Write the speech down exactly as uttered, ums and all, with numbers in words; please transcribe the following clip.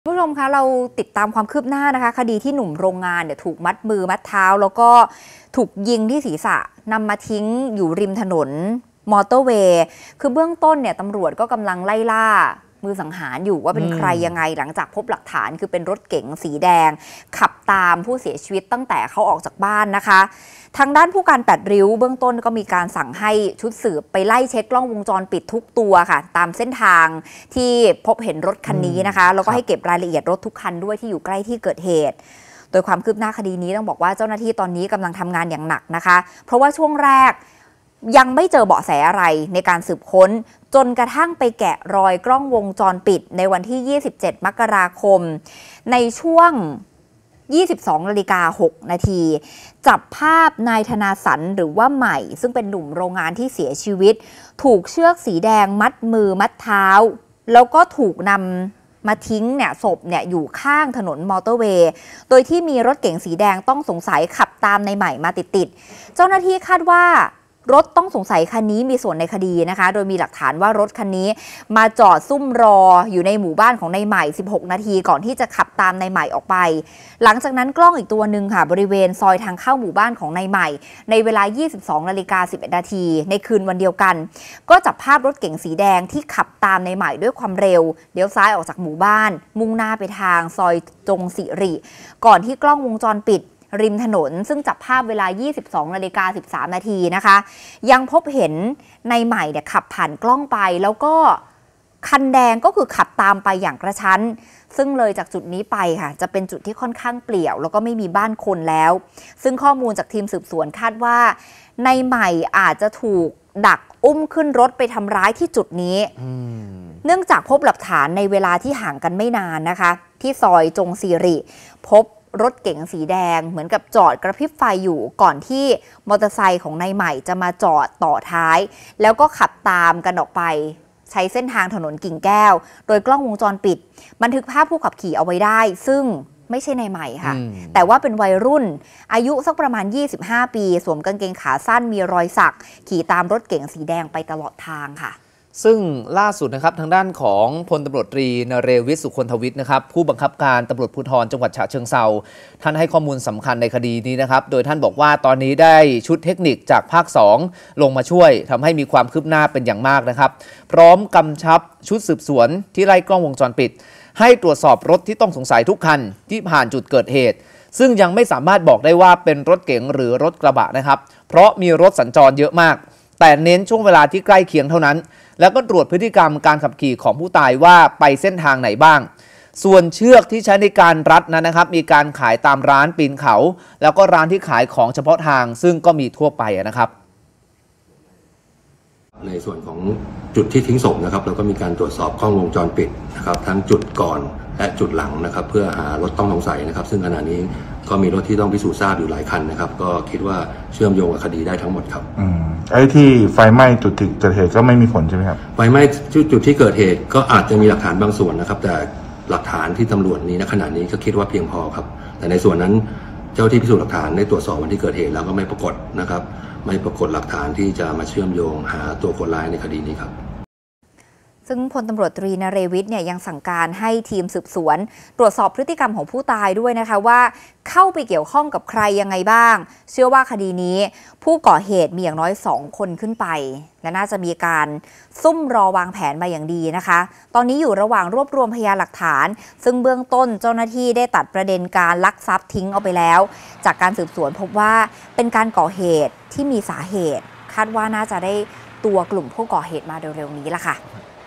ผู้ชมคะเราติดตามความคืบหน้านะคะคดีที่หนุ่มโรงงานเนี่ยถูกมัดมือมัดเท้าแล้วก็ถูกยิงที่ศีรษะนำมาทิ้งอยู่ริมถนนมอเตอร์เวย์คือเบื้องต้นเนี่ยตำรวจก็กำลังไล่ล่ามือสังหารอยู่ว่าเป็นใครยังไงหลังจากพบหลักฐานคือเป็นรถเก๋งสีแดงขับตามผู้เสียชีวิตตั้งแต่เขาออกจากบ้านนะคะทางด้านผู้การแปดริ้วเบื้องต้นก็มีการสั่งให้ชุดสืบไปไล่เช็คกล้องวงจรปิดทุกตัวค่ะตามเส้นทางที่พบเห็นรถคันนี้นะคะแล้วก็ให้เก็บรายละเอียดรถทุกคันด้วยที่อยู่ใกล้ที่เกิดเหตุโดยความคืบหน้าคดีนี้ต้องบอกว่าเจ้าหน้าที่ตอนนี้กำลังทำงานอย่างหนักนะคะเพราะว่าช่วงแรกยังไม่เจอเบาะแสอะไรในการสืบค้นจนกระทั่งไปแกะรอยกล้องวงจรปิดในวันที่ยี่สิบเจ็ดมกราคมในช่วงยี่สิบสองนาฬิกาหกนาทีจับภาพนายธนาสันหรือว่าใหม่ซึ่งเป็นหนุ่มโรงงานที่เสียชีวิตถูกเชือกสีแดงมัดมือมัดเท้าแล้วก็ถูกนำมาทิ้งเนี่ยศพเนี่ยอยู่ข้างถนนมอเตอร์เวย์โดยที่มีรถเก๋งสีแดงต้องสงสัยขับตามในใหม่มาติดๆเจ้าหน้าที่คาดว่ารถต้องสงสัยคันนี้มีส่วนในคดีนะคะโดยมีหลักฐานว่ารถคันนี้มาจอดซุ่มรออยู่ในหมู่บ้านของนายใหม่สิบหกนาทีก่อนที่จะขับตามนายใหม่ออกไปหลังจากนั้นกล้องอีกตัวหนึ่งค่ะบริเวณซอยทางเข้าหมู่บ้านของนายใหม่ในเวลายี่สิบสองนาฬิกาสิบเอ็ดนาทีในคืนวันเดียวกันก็จับภาพรถเก๋งสีแดงที่ขับตามนายใหม่ด้วยความเร็วเลี้ยวซ้ายออกจากหมู่บ้านมุ่งหน้าไปทางซอยจงสิริก่อนที่กล้องวงจรปิดริมถนนซึ่งจับภาพเวลายี่สิบสองนาฬิกาสิบสามนาทีนะคะยังพบเห็นนายใหม่เนี่ยขับผ่านกล้องไปแล้วก็คันแดงก็คือขับตามไปอย่างกระชั้นซึ่งเลยจากจุดนี้ไปค่ะจะเป็นจุดที่ค่อนข้างเปลี่ยวแล้วก็ไม่มีบ้านคนแล้วซึ่งข้อมูลจากทีมสืบสวนคาดว่านายใหม่อาจจะถูกดักอุ้มขึ้นรถไปทำร้ายที่จุดนี้เนื่องจากพบหลักฐานในเวลาที่ห่างกันไม่นานนะคะที่ซอยจงสิริพบรถเก๋งสีแดงเหมือนกับจอดกระพริบไฟอยู่ก่อนที่มอเตอร์ไซค์ของนายใหม่จะมาจอดต่อท้ายแล้วก็ขับตามกันออกไปใช้เส้นทางถนนกิ่งแก้วโดยกล้องวงจรปิดบันทึกภาพผู้ขับขี่เอาไว้ได้ซึ่งไม่ใช่นายใหม่ค่ะแต่ว่าเป็นวัยรุ่นอายุสักประมาณยี่สิบห้าปีสวมกางเกงขาสั้นมีรอยสักขี่ตามรถเก๋งสีแดงไปตลอดทางค่ะซึ่งล่าสุดนะครับทางด้านของพลตำรวจตรีนเรวิทย์สุคนทวิทย์นะครับผู้บังคับการตำรวจภูธรจังหวัดฉะเชิงเทราท่านให้ข้อมูลสำคัญในคดีนี้นะครับโดยท่านบอกว่าตอนนี้ได้ชุดเทคนิคจากภาคสองลงมาช่วยทำให้มีความคืบหน้าเป็นอย่างมากนะครับพร้อมกำชับชุดสืบสวนที่ไล่กล้องวงจรปิดให้ตรวจสอบรถที่ต้องสงสัยทุกคันที่ผ่านจุดเกิดเหตุซึ่งยังไม่สามารถบอกได้ว่าเป็นรถเก๋งหรือรถกระบะนะครับเพราะมีรถสัญจรเยอะมากแต่เน้นช่วงเวลาที่ใกล้เคียงเท่านั้นแล้วก็ตรวจพฤติกรรมการขับขี่ของผู้ตายว่าไปเส้นทางไหนบ้างส่วนเชือกที่ใช้ในการรัดนั้นนะครับมีการขายตามร้านปีนเขาแล้วก็ร้านที่ขายของเฉพาะทางซึ่งก็มีทั่วไปนะครับในส่วนของจุดที่ทิ้งศพนะครับเราก็มีการตรวจสอบกล้องวงจรปิดนะครับทั้งจุดก่อนและจุดหลังนะครับเพื่อหารถต้องสงสัยนะครับซึ่งขณะนี้ก็มีรถที่ต้องพิสูจน์ทราบอยู่หลายคันนะครับก็คิดว่าเชื่อมโยงกับคดีได้ทั้งหมดครับอืมไอ้ที่ไฟไหม้จุดที่เกิดเหตุก็ไม่มีผลใช่ไหมครับไฟไหม้จุดที่เกิดเหตุก็อาจจะมีหลักฐานบางส่วนนะครับแต่หลักฐานที่ตำรวจนี้ณขณะนี้ก็คิดว่าเพียงพอครับแต่ในส่วนนั้นเจ้าที่พิสูจน์หลักฐานได้ตรวจสอบวันที่เกิดเหตุแล้วก็ไม่ปรากฏนะครับไม่ปรากฏหลักฐานที่จะมาเชื่อมโยงหาตัวคนร้ายในคดีนี้ครับซึ่งพลตำรวจตรีนเรวิทย์เนี่ยยังสั่งการให้ทีมสืบสวนตรวจสอบพฤติกรรมของผู้ตายด้วยนะคะว่าเข้าไปเกี่ยวข้องกับใครยังไงบ้างเชื่อว่าคดีนี้ผู้ก่อเหตุมีอย่างน้อยสองคนขึ้นไปและน่าจะมีการซุ่มรอวางแผนมาอย่างดีนะคะตอนนี้อยู่ระหว่างรวบรวมพยานหลักฐานซึ่งเบื้องต้นเจ้าหน้าที่ได้ตัดประเด็นการลักทรัพย์ทิ้งเอาไปแล้วจากการสืบสวนพบว่าเป็นการก่อเหตุที่มีสาเหตุคาดว่าน่าจะได้ตัวกลุ่มผู้ก่อเหตุมาเร็วๆนี้ละค่ะ